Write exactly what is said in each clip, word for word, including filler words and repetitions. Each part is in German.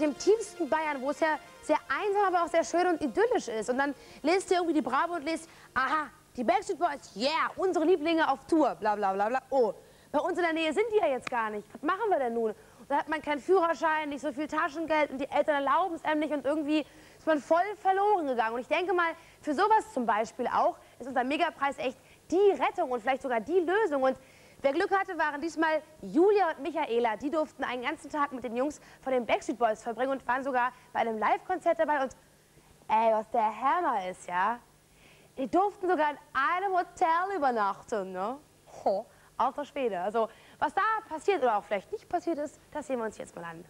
wirklich im tiefsten Bayern, wo es ja sehr einsam, aber auch sehr schön und idyllisch ist. Und dann lest ihr irgendwie die Bravo und lest, aha, die Backstreet Boys, yeah, unsere Lieblinge auf Tour, bla bla bla bla. Oh, bei uns in der Nähe sind die ja jetzt gar nicht. Was machen wir denn nun? Und da hat man keinen Führerschein, nicht so viel Taschengeld und die Eltern erlauben es einem nicht und irgendwie ist man voll verloren gegangen. Und ich denke mal, für sowas zum Beispiel auch ist unser Megapreis echt die Rettung und vielleicht sogar die Lösung. Und wer Glück hatte, waren diesmal Julia und Michaela. Die durften einen ganzen Tag mit den Jungs von den Backstreet Boys verbringen und waren sogar bei einem Live-Konzert dabei. Und ey, was der Hammer ist, ja? Die durften sogar in einem Hotel übernachten, ne? Ho, alter Schwede. Also, was da passiert oder auch vielleicht nicht passiert ist, das sehen wir uns jetzt mal an.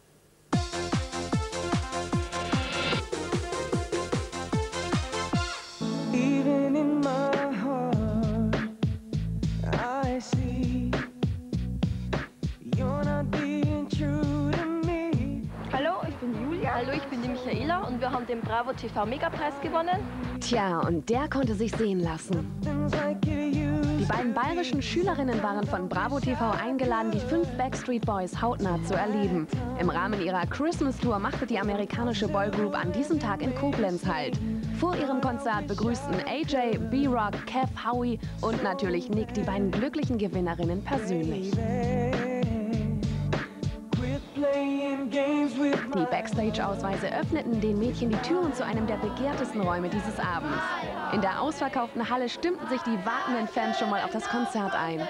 Even in my heart, I see you're not being true to me. Hallo, ich bin Julia. Hallo, ich bin die Michaela und wir haben den Bravo T V Megapreis gewonnen. Tja, und der konnte sich sehen lassen. Die beiden bayerischen Schülerinnen waren von Bravo T V eingeladen, die fünf Backstreet Boys hautnah zu erleben. Im Rahmen ihrer Christmas Tour machte die amerikanische Boygroup an diesem Tag in Koblenz Halt. Vor ihrem Konzert begrüßten A J, B-Rock, Kev, Howie und natürlich Nick die beiden glücklichen Gewinnerinnen persönlich. Die Backstage-Ausweise öffneten den Mädchen die Türen zu einem der begehrtesten Räume dieses Abends. In der ausverkauften Halle stimmten sich die wartenden Fans schon mal auf das Konzert ein.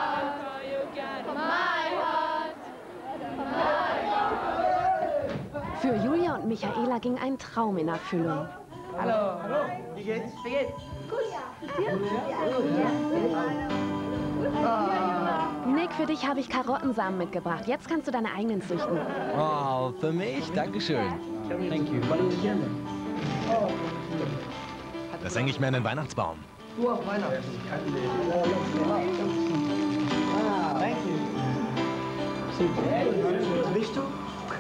Für Julia und Michaela ging ein Traum in Erfüllung. Hallo. Hallo. Wie geht's? Wie geht's? Gut. Ja. Nick, für dich habe ich Karottensamen mitgebracht. Jetzt kannst du deine eigenen züchten. Oh, für mich? Dankeschön. Thank you. Das hänge ich mir an den Weihnachtsbaum. Du auf Weihnachten. Ah, thank you. Super. Bist du?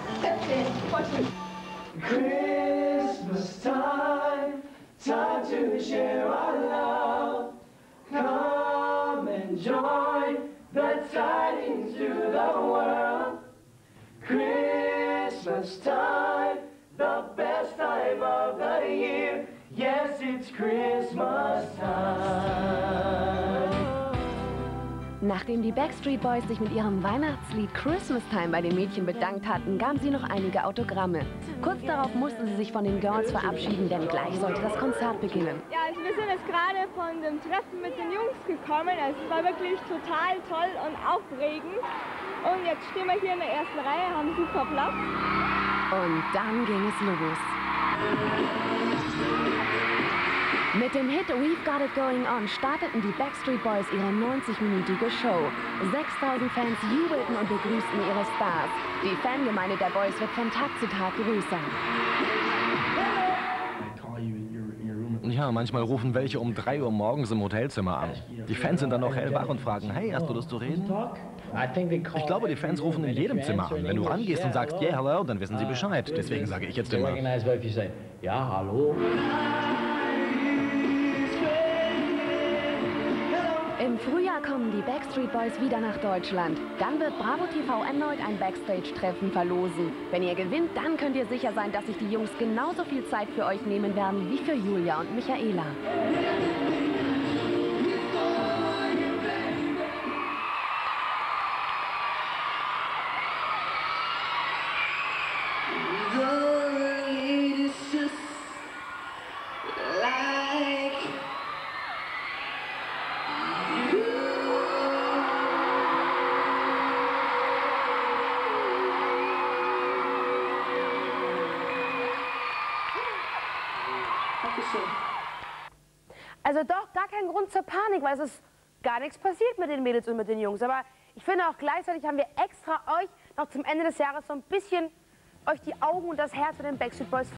Christmas time, time to share our love. Come and join the tidings to the world. Christmas time, the best time of the year. Yes, it's Christmas time. Nachdem die Backstreet Boys sich mit ihrem Weihnachtslied Christmas Time bei den Mädchen bedankt hatten, gaben sie noch einige Autogramme. Kurz darauf mussten sie sich von den Girls verabschieden, denn gleich sollte das Konzert beginnen. Ja, also wir sind jetzt gerade von dem Treffen mit den Jungs gekommen. Also es war wirklich total toll und aufregend. Und jetzt stehen wir hier in der ersten Reihe, haben super Platz. Und dann ging es los. Mit dem Hit We've Got It Going On starteten die Backstreet Boys ihre neunzig-minütige Show. sechstausend Fans jubelten und begrüßten ihre Stars. Die Fangemeinde der Boys wird von Tag zu Tag größer. Ja, manchmal rufen welche um drei Uhr morgens im Hotelzimmer an. Die Fans sind dann noch hellwach und fragen, hey, hast du Lust zu reden? Ich glaube, die Fans rufen in jedem Zimmer an. Wenn du rangehst und sagst, yeah, hello, dann wissen sie Bescheid. Deswegen sage ich jetzt immer. Ja, hallo. Im Frühjahr kommen die Backstreet Boys wieder nach Deutschland. Dann wird Bravo T V erneut ein Backstage-Treffen verlosen. Wenn ihr gewinnt, dann könnt ihr sicher sein, dass sich die Jungs genauso viel Zeit für euch nehmen werden wie für Julia und Michaela. Also doch, gar kein Grund zur Panik, weil es ist gar nichts passiert mit den Mädels und mit den Jungs. Aber ich finde auch gleichzeitig haben wir extra euch noch zum Ende des Jahres so ein bisschen euch die Augen und das Herz für den Backstreet Boys